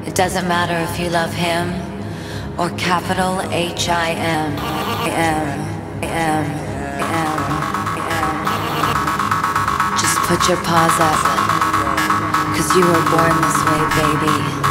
It doesn't matter if you love him or capital H-I-M. Just put your paws up, 'cause you were born this way, baby.